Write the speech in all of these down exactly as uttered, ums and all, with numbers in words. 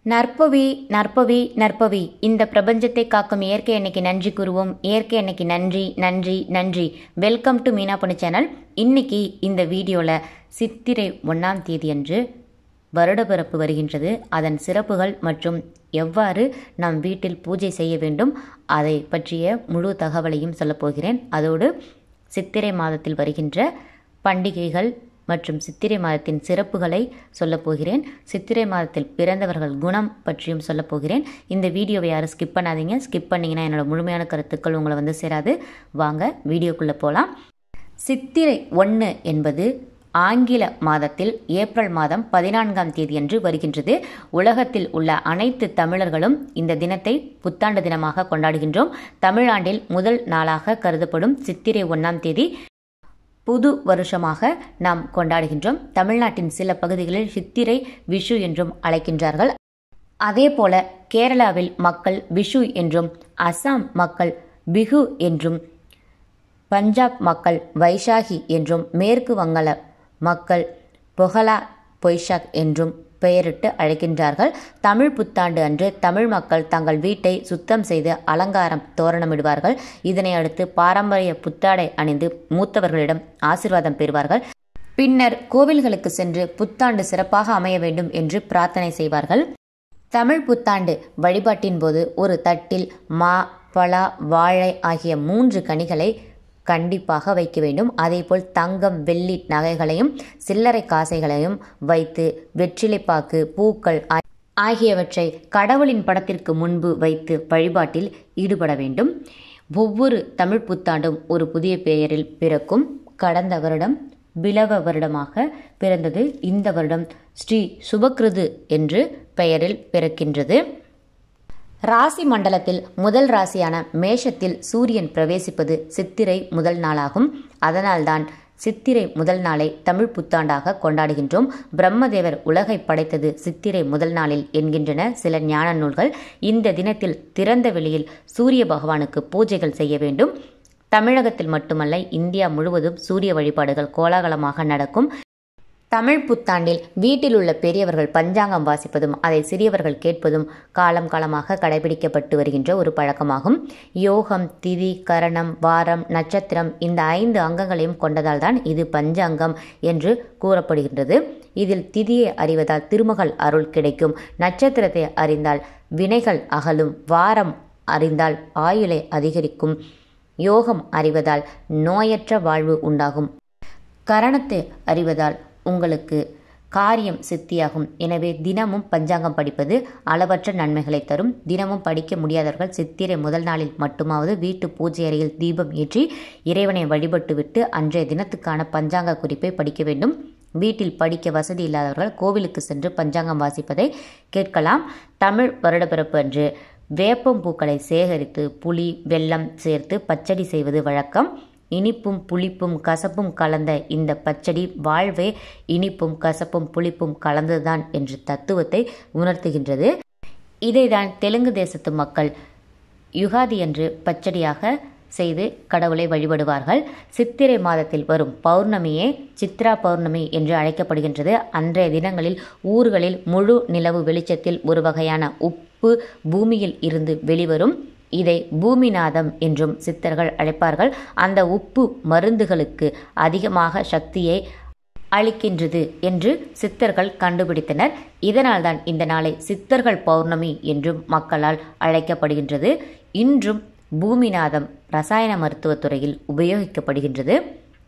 நற்பவி நற்பவி நற்பவி. இந்த பிரபஞ்சத்தை காக்கும் இயற்கை அன்னைக்கு நன்றி கூறுவோம். இயற்கை அன்னைக்கு நன்றி நன்றி நன்றி. வெல்கம் டு மீனா பொண்ணு சேனல். இன்னைக்கு இந்த வீடியோவில் சித்திரை ஒன்றாம் தேதி அன்று வருடப்பிறப்பு வருகின்றது. அதன் சிறப்புகள் மற்றும் எவ்வாறு நம் வீட்டில் பூஜை செய்ய வேண்டும் அதை பற்றிய முழு தகவலையும் சொல்லப்போகிறேன். அதோடு சித்திரை மாதத்தில் வருகின்ற பண்டிகைகள் மற்றும் சித்திரை மாதத்தின் சிறப்புகளை சொல்லப்போகிறேன். சித்திரை மாதத்தில் பிறந்தவர்கள் குணம் பற்றியும் சொல்லப்போகிறேன். இந்த வீடியோவை யாரும் ஸ்கிப் பண்ணாதீங்க. ஸ்கிப் பண்ணிங்கன்னா என்னோட முழுமையான கருத்துக்கள் உங்களை வந்து சேராது. வாங்க வீடியோக்குள்ளே போகலாம். சித்திரை ஒன்று என்பது ஆங்கில மாதத்தில் ஏப்ரல் மாதம் பதினான்காம் தேதியன்று வருகின்றது. உலகத்தில் உள்ள அனைத்து தமிழர்களும் இந்த தினத்தை புத்தாண்டு தினமாக கொண்டாடுகின்றோம். தமிழாண்டில் முதல் நாளாக கருதப்படும் சித்திரை ஒன்றாம் தேதி புது வருஷமாக நாம் கொண்டாடுகின்றோம். தமிழ்நாட்டின் சில பகுதிகளில் சித்திரை விஷு என்றும் அழைக்கின்றார்கள். அதே போல கேரளாவில் மக்கள் விஷு என்றும், அசாம் மக்கள் பிகு என்றும், பஞ்சாப் மக்கள் வைசாகி என்றும், மேற்கு வங்காள மக்கள் பொகலா பொய்ஷாக் என்றும் பெயரிட்டு அழைக்கின்றார்கள். தமிழ் புத்தாண்டு அன்று தமிழ் மக்கள் தங்கள் வீட்டை சுத்தம் செய்து அலங்காரம் தோரணமிடுவார்கள். இதனை அடுத்து பாரம்பரிய புத்தாடை அணிந்து மூத்தவர்களிடம் ஆசீர்வாதம் பெறுவார்கள். பின்னர் கோவில்களுக்கு சென்று புத்தாண்டு சிறப்பாக அமைய வேண்டும் என்று பிரார்த்தனை செய்வார்கள். தமிழ் புத்தாண்டு வழிபாட்டின் போது ஒரு தட்டில் மா, பலா, வாழை ஆகிய மூன்று கனிகளை கண்டிப்பாக வைக்க வேண்டும். அதேபோல் தங்கம், வெள்ளி நகைகளையும் சில்லறை காசைகளையும் வைத்து வெற்றிலைப்பாக்கு, பூக்கள் ஆகியவற்றை கடவுளின் படத்திற்கு முன்பு வைத்து வழிபாட்டில் ஈடுபட வேண்டும். ஒவ்வொரு தமிழ் புத்தாண்டும் ஒரு புதிய பெயரில் பிறக்கும். கடந்த வருடம் பிலவ வருடமாக பிறந்தது. இந்த வருடம் ஸ்ரீ சுபகிருது என்று பெயரில் பிறக்கின்றது. ராசி மண்டலத்தில் முதல் ராசியான மேஷத்தில் சூரியன் பிரவேசிப்பது சித்திரை முதல் நாளாகும். அதனால்தான் சித்திரை முதல் நாளை தமிழ் புத்தாண்டாக கொண்டாடுகின்றோம். பிரம்மதேவர் உலகை படைத்தது சித்திரை முதல் நாளில் என்கின்றன சில ஞான நூல்கள். இந்த தினத்தில் திறந்த வெளியில் சூரிய பகவானுக்கு பூஜைகள் செய்ய வேண்டும். தமிழகத்தில் மட்டுமல்ல, இந்தியா முழுவதும் சூரிய வழிபாடுகள் கோலாகலமாக நடக்கும். தமிழ் புத்தாண்டில் வீட்டில் உள்ள பெரியவர்கள் பஞ்சாங்கம் வாசிப்பதும் அதை சிறியவர்கள் கேட்பதும் காலம் காலமாக கடைபிடிக்கப்பட்டு வருகின்ற ஒரு பழக்கமாகும். யோகம், திதி, கரணம், வாரம், நட்சத்திரம் இந்த ஐந்து அங்கங்களையும் கொண்டதால் தான் இது பஞ்சாங்கம் என்று கூறப்படுகின்றது. இதில் திதியை அறிவதால் திருமகள் அருள் கிடைக்கும். நட்சத்திரத்தை அறிந்தால் வினைகள் அகலும். வாரம் அறிந்தால் ஆயுளை அதிகரிக்கும். யோகம் அறிவதால் நோயற்ற வாழ்வு உண்டாகும். கரணத்தை அறிவதால் உங்களுக்கு காரியம் சித்தியாகும். எனவே தினமும் பஞ்சாங்கம் படிப்பது அளவற்ற நன்மைகளை தரும். தினமும் படிக்க முடியாதவர்கள் சித்திரை முதல் நாளில் மட்டுமாவது வீட்டு பூஜை அறையில் தீபம் ஏற்றி இறைவனை வழிபட்டுவிட்டு அன்றைய தினத்துக்கான பஞ்சாங்க குறிப்பை படிக்க வேண்டும். வீட்டில் படிக்க வசதி இல்லாதவர்கள் கோவிலுக்கு சென்று பஞ்சாங்கம் வாசிப்பதை கேட்கலாம். தமிழ் வருடப்பிறப்பு அன்று வேப்பம் பூக்களை சேகரித்து புளி, வெல்லம் சேர்த்து பச்சடி செய்வது வழக்கம். இனிப்பும் புளிப்பும் கசப்பும் கலந்த இந்த பச்சடி வாழ்வே இனிப்பும் கசப்பும் புளிப்பும் கலந்ததுதான் என்ற தத்துவத்தை உணர்த்துகின்றது. இதைதான் தெலுங்கு தேசத்து மக்கள் யுகாதி என்று பச்சடியாக செய்து கடவுளை வழிபடுவார்கள். சித்திரை மாதத்தில் வரும் பௌர்ணமியே சித்ரா பௌர்ணமி என்று அழைக்கப்படுகின்றது. அன்றைய தினங்களில் ஊர்களில் முழு நிலவு வெளிச்சத்தில் ஒரு வகையான உப்பு பூமியில் இருந்து வெளிவரும். இதை பூமிநாதம் என்றும் சித்தர்கள் அழைப்பார்கள். அந்த உப்பு மருந்துகளுக்கு அதிகமாக சக்தியை அளிக்கின்றது என்று சித்தர்கள் கண்டுபிடித்தனர். இதனால்தான் இந்த நாளை சித்தர்கள் பௌர்ணமி என்றும் மக்களால் அழைக்கப்படுகின்றது. இன்றும் பூமிநாதம் ரசாயன மருத்துவத்துறையில் உபயோகிக்கப்படுகின்றது.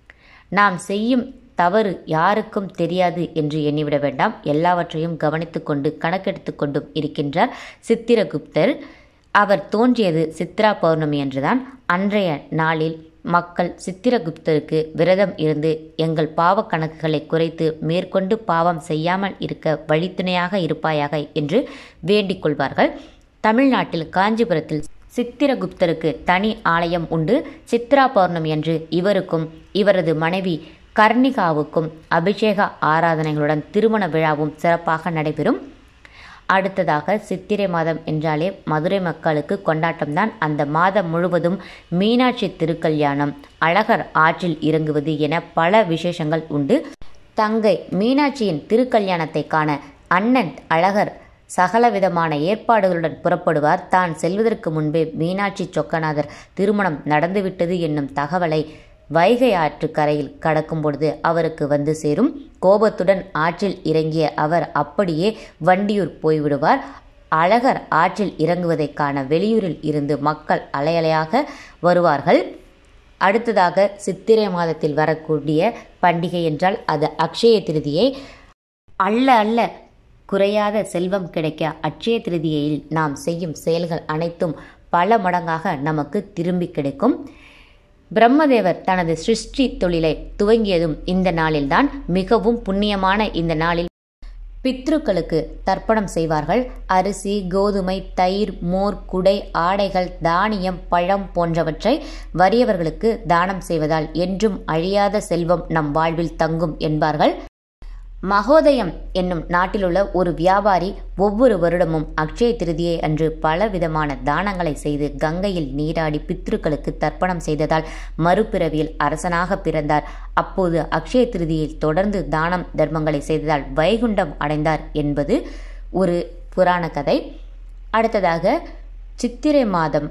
நாம் செய்யும் தவறு யாருக்கும் தெரியாது என்று எண்ணிவிட வேண்டாம். எல்லாவற்றையும் கவனித்து கொண்டு கணக்கெடுத்து கொண்டும் இருக்கின்றார் சித்திரகுப்தர். அவர் தோன்றியது சித்ரா பௌர்ணமி என்றுதான். அன்றைய நாளில் மக்கள் சித்திரகுப்தருக்கு விரதம் இருந்து எங்கள் பாவ கணக்குகளை குறைத்து மேற்கொண்டு பாவம் செய்யாமல் இருக்க வழித்துணையாக இருப்பாயாக என்று வேண்டிக் கொள்வார்கள். தமிழ்நாட்டில் காஞ்சிபுரத்தில் சித்திரகுப்தருக்கு தனி ஆலயம் உண்டு. சித்ரா பௌர்ணமி அன்று இவருக்கும் இவரது மனைவி கர்ணிகாவுக்கும் அபிஷேக ஆராதனைகளுடன் திருமண விழாவும் சிறப்பாக நடைபெறும். அடுத்ததாக சித்திரை மாதம் என்றாலே மதுரை மக்களுக்கு கொண்டாட்டம்தான். அந்த மாதம் முழுவதும் மீனாட்சி திருக்கல்யாணம், அழகர் ஆற்றில் இறங்குவது என பல விசேஷங்கள் உண்டு. தங்கை மீனாட்சியின் திருக்கல்யாணத்தை காண அண்ணன் அழகர் சகலவிதமான ஏற்பாடுகளுடன் புறப்படுவார். தான் செல்வதற்கு முன்பே மீனாட்சி சொக்கநாதர் திருமணம் நடந்துவிட்டது என்னும் தகவலை வைகை ஆற்று கரையில் கடக்கும் பொழுது அவருக்கு வந்து சேரும். கோபத்துடன் ஆற்றில் இறங்கிய அவர் அப்படியே வண்டியூர் போய்விடுவார். அழகர் ஆற்றில் இறங்குவதை காண வெளியூரில் இருந்து மக்கள் அலையலையாக வருவார்கள். அடுத்ததாக சித்திரை மாதத்தில் வரக்கூடிய பண்டிகை என்றால் அது அக்ஷய திருதியை. அல்ல அல்ல குறையாத செல்வம் கிடைக்க அட்சய திருதியையில் நாம் செய்யும் செயல்கள் அனைத்தும் பல மடங்காக நமக்கு திரும்பி கிடைக்கும். பிரம்மதேவர் தனது சிருஷ்டி தொழிலை துவங்கியதும் இந்த நாளில்தான். மிகவும் புண்ணியமான இந்த நாளில் பித்ருக்களுக்கு தர்ப்பணம் செய்வார்கள். அரிசி, கோதுமை, தயிர், மோர், குடை, ஆடைகள், தானியம், பழம் போன்றவற்றை வறியவர்களுக்கு தானம் செய்வதால் என்றும் அழியாத செல்வம் நம் வாழ்வில் தங்கும் என்பார்கள். மகோதயம் என்னும் நாட்டிலுள்ள ஒரு வியாபாரி ஒவ்வொரு வருடமும் அக்ஷய திருதியை அன்று பலவிதமான தானங்களை செய்து கங்கையில் நீராடி பித்ருக்களுக்கு தர்ப்பணம் செய்ததால் மறுபிறவியில் அரசனாக பிறந்தார். அப்போது அக்ஷய திருதியில் தொடர்ந்து தானம் தர்மங்களை செய்ததால் வைகுண்டம் அடைந்தார் என்பது ஒரு புராண கதை. அடுத்ததாக சித்திரை மாதம்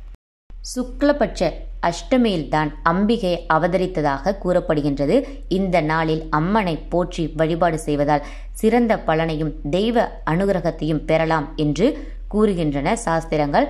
சுக்லபட்ச அஷ்டமியில்தான் அம்பிகை அவதரித்ததாக கூறப்படுகின்றது. இந்த நாளில் அம்மனை போற்றி வழிபாடு செய்வதால் சிறந்த பலனையும் தெய்வ அனுகிரகத்தையும் பெறலாம் என்று கூறுகின்றன சாஸ்திரங்கள்.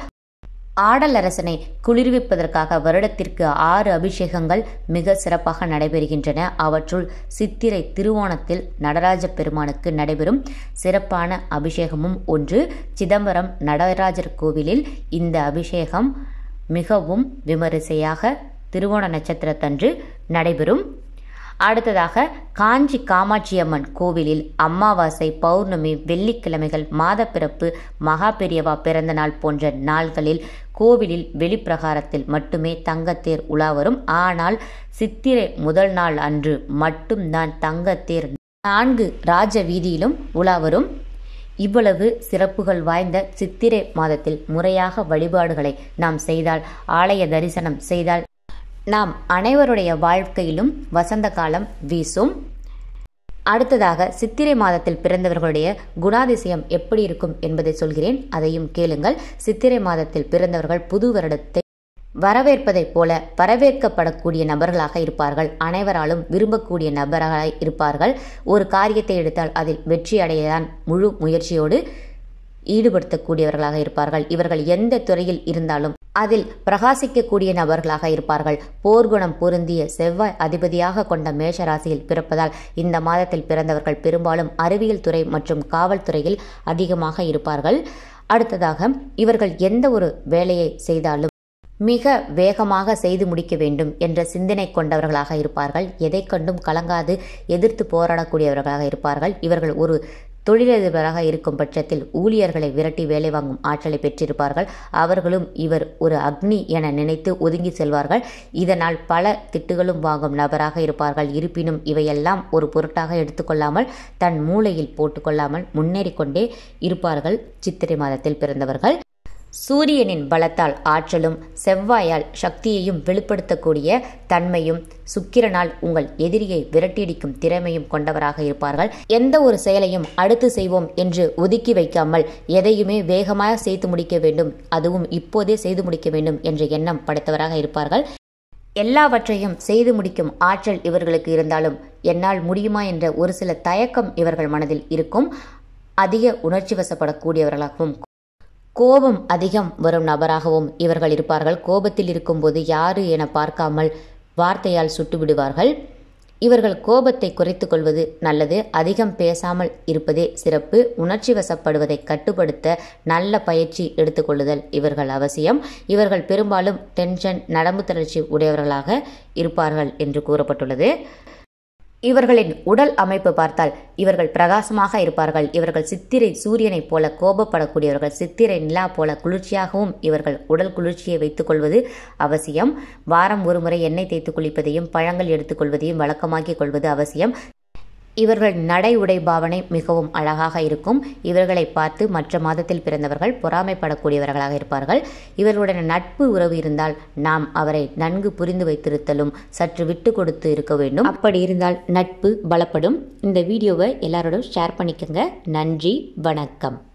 ஆடலரசனை குளிர்விப்பதற்காக வருடத்திற்கு ஆறு அபிஷேகங்கள் மிக சிறப்பாக நடைபெறுகின்றன. அவற்றுள் சித்திரை திருவோணத்தில் நடராஜ பெருமானுக்கு நடைபெறும் சிறப்பான அபிஷேகமும் ஒன்று. சிதம்பரம் நடராஜர் கோவிலில் இந்த அபிஷேகம் மிகவும் விமரிசையாக திருவோண நட்சத்திரத்தன்று நடைபெறும். அடுத்ததாக காஞ்சி காமாட்சியம்மன் கோவிலில் அமாவாசை, பௌர்ணமி, வெள்ளிக்கிழமைகள், மாதப்பிறப்பு, மகா பெரியவா பிறந்த நாள் போன்ற நாள்களில் கோவிலில் வெளிப்பிரகாரத்தில் மட்டுமே தங்கத்தேர் உலா வரும். ஆனால் சித்திரை முதல் நாள் அன்று மட்டும்தான் தங்கத்தேர் நான்கு ராஜ வீதியிலும் உலா வரும். இவ்வளவு சிறப்புகள் வாய்ந்த சித்திரை மாதத்தில் முறையாக வழிபாடுகளை நாம் செய்தால், ஆலய தரிசனம் செய்தால் நாம் அனைவருடைய வாழ்க்கையிலும் வசந்த காலம் வீசும். அடுத்ததாக சித்திரை மாதத்தில் பிறந்தவர்களுடைய குணாதிசயம் எப்படி இருக்கும் என்பதை சொல்கிறேன், அதையும் கேளுங்கள். சித்திரை மாதத்தில் பிறந்தவர்கள் புது வருடத்தை வரவேற்பதைப் போல வரவேற்கப்படக்கூடிய நபர்களாக இருப்பார்கள். அனைவராலும் விரும்பக்கூடிய நபராக இருப்பார்கள். ஒரு காரியத்தை எடுத்தால் அதில் வெற்றி அடையதான் முழு முயற்சியோடு ஈடுபடுத்தக்கூடியவர்களாக இருப்பார்கள். இவர்கள் எந்த துறையில் இருந்தாலும் அதில் பிரகாசிக்கக்கூடிய நபர்களாக இருப்பார்கள். போர்க்குணம் பொருந்திய செவ்வாய் அதிபதியாக கொண்ட மேஷ ராசியில் பிறப்பதால் இந்த மாதத்தில் பிறந்தவர்கள் பெரும்பாலும் அறிவியல் துறை மற்றும் காவல்துறையில் அதிகமாக இருப்பார்கள். அடுத்ததாக இவர்கள் எந்த ஒரு வேலையை செய்தாலும் மிக வேகமாக செய்து முடிக்க வேண்டும் என்ற சிந்தனை கொண்டவர்களாக இருப்பார்கள். எதை கண்டும் கலங்காது எதிர்த்து போராடக்கூடியவர்களாக இருப்பார்கள். இவர்கள் ஒரு தொழிலதிபராக இருக்கும் பட்சத்தில் ஊழியர்களை விரட்டி வேலை வாங்கும் ஆற்றலை பெற்றிருப்பார்கள். அவர்களும் இவர் ஒரு அக்னி என நினைத்து ஒதுங்கி செல்வார்கள். இதனால் பல திட்டுகளும் வாங்கும் நபராக இருப்பார்கள். இருப்பினும் இவையெல்லாம் ஒரு பொருட்டாக எடுத்துக்கொள்ளாமல் தன் மூளையில் போட்டுக்கொள்ளாமல் முன்னேறிக்கொண்டே இருப்பார்கள் சித்திரை மாதத்தில் பிறந்தவர்கள். சூரியனின் பலத்தால் ஆற்றலும் செவ்வாயால் சக்தியையும் வெளிப்படுத்தக்கூடிய தன்மையும் சுக்கிரனால் உங்கள் எதிரியை விரட்டியடிக்கும் திறமையும் கொண்டவராக இருப்பார்கள். எந்த ஒரு செயலையும் அடுத்து செய்வோம் என்று ஒதுக்கி வைக்காமல் எதையுமே வேகமாக செய்து முடிக்க வேண்டும், அதுவும் இப்போதே செய்து முடிக்க வேண்டும் என்ற எண்ணம் படைத்தவராக இருப்பார்கள். எல்லாவற்றையும் செய்து முடிக்கும் ஆற்றல் இவர்களுக்கு இருந்தாலும் என்னால் முடியுமா என்ற ஒரு சில தயக்கம் இவர்கள் மனதில் இருக்கும். அதிக உணர்ச்சி வசப்படக்கூடியவர்களாகவும் கோபம் அதிகம் வரும் நபராகவும் இவர்கள் இருப்பார்கள். கோபத்தில் இருக்கும்போது யாரு என பார்க்காமல் வார்த்தையால் சுட்டுவிடுவார்கள். இவர்கள் கோபத்தை குறைத்து கொள்வது நல்லது. அதிகம் பேசாமல் இருப்பதே சிறப்பு. உணர்ச்சி வசப்படுவதை கட்டுப்படுத்த நல்ல பயிற்சி எடுத்துக்கொள்ளுதல் இவர்கள் அவசியம். இவர்கள் பெரும்பாலும் டென்ஷன், நரம்பு தளர்ச்சி உடையவர்களாக இருப்பார்கள் என்று கூறப்பட்டுள்ளது. இவர்களின் உடல் அமைப்பு பார்த்தால் இவர்கள் பிரகாசமாக இருப்பார்கள். இவர்கள் சித்திரை சூரியனைப் போல கோபப்படக்கூடியவர்கள். சித்திரை நிலா போல குளிர்ச்சியாகவும் இவர்கள் உடல் குளிர்ச்சியை வைத்துக் கொள்வது அவசியம். வாரம் ஒரு முறை எண்ணெய் தேய்த்து குளிப்பதையும் பழங்கள் எடுத்துக்கொள்வதையும் வழக்கமாக்கிக் கொள்வது அவசியம். இவர்கள் நடை உடை பாவனை மிகவும் அழகாக இருக்கும். இவர்களை பார்த்து மற்ற மாதத்தில் பிறந்தவர்கள் பொறாமைப்படக்கூடியவர்களாக இருப்பார்கள். இவர்களுடன் நட்பு உறவு இருந்தால் நாம் அவரை நன்கு புரிந்து வைத்திருத்தலும் சற்று விட்டு கொடுத்து இருக்க வேண்டும். அப்படி இருந்தால் நட்பு பலப்படும். இந்த வீடியோவை எல்லாரோடும் ஷேர் பண்ணிக்கோங்க. நன்றி, வணக்கம்.